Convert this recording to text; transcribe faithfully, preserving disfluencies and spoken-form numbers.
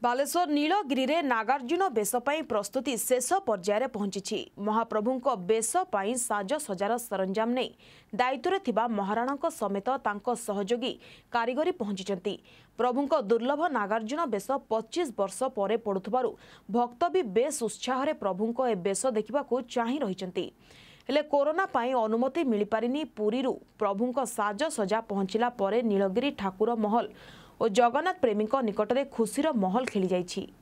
बालेश्वर नीलगिरी रे नागार्जुन बेश प्रस्तुति शेष पर्यायर पहुंची। महाप्रभु बेश साज सजार सरंजाम नहीं दायित्व थिबा महाराणा समेत तांको सहयोगी कारीगरी पहुंची। प्रभु दुर्लभ नागार्जुन बेश पच्चीस वर्ष पर पड़ुथबारु भक्त भी बेस उत्साह रे प्रभु ए बेश देखा चाह रही। हेले कोरोना पाई अनुमति मिल पारिनी। पुरी प्रभु साज सजा पहुंचला परे नीलगिरी ठाकुर महल और जगन्नाथ प्रेमी निकटने खुशीर महल खेली जाइछि।